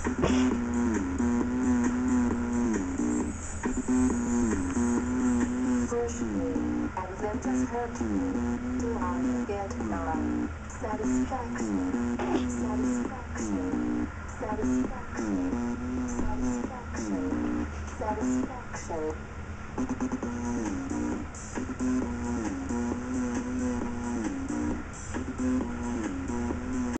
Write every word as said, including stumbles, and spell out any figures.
Push me, and then just hurt me. Do I get my satisfaction? Satisfaction. Satisfaction. Satisfaction. Satisfaction.